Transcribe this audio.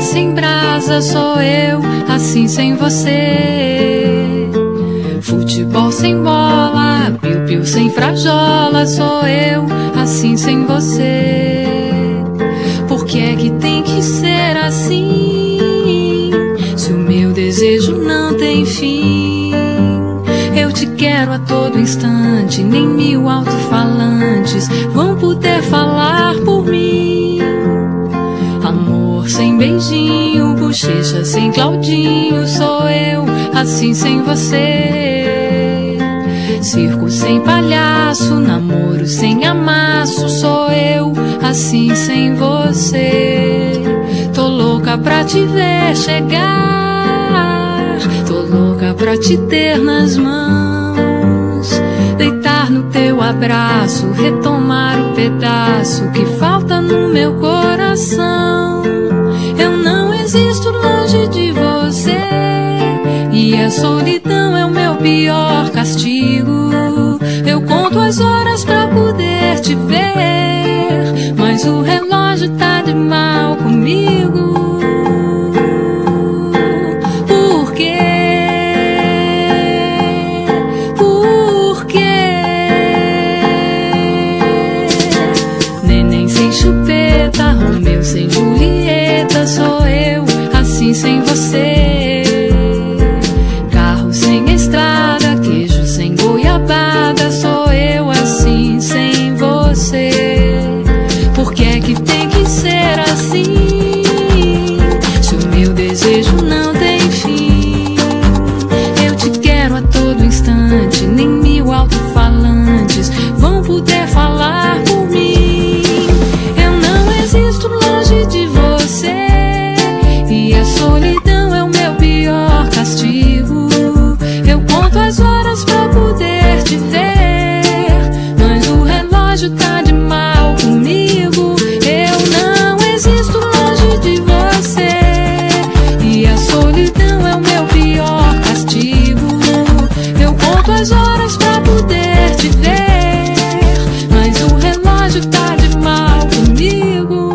sem brasa sou eu, assim sem você. Futebol sem bola, piu-piu sem frajola sou eu, assim sem você. Por que é que tem que ser assim? Se o meu desejo não tem fim. Eu te quero a todo instante, nem 1000 alto-falantes vão poder falar por mim. Amor sem beijinho, bochecha sem Claudinho sou eu, assim sem você. Circo sem palhaço, namoro sem amasso sou eu, assim sem você. Tô louca pra te ver chegar, tô louca pra te ter nas mãos, deitar no teu abraço, retomar o pedaço que falta no meu coração. Eu não existo longe de você, e a solidão é o meu pior castigo. Eu conto as horas pra poder te ver, mas o relógio tá de mal comigo. Por quê? Por quê? Neném sem chupeta, Romeu sem Julieta sou eu, assim sem você. Carro sem estrada, queijo sem goiabada sou eu, assim sem você. Por que é que tem que ser assim? Se o meu desejo não tem fim. Eu te quero a todo instante, nem 1000 alto-falantes vão poder falar por mim. Eu não existo longe de você, e a solidão é o meu pior castigo. Eu conto as horas pra poder te ver, mas o relógio tá de mal comigo. Eu não existo longe de você, e a solidão é o meu pior castigo. Eu conto as horas pra poder te ver, mas o relógio tá de mal comigo.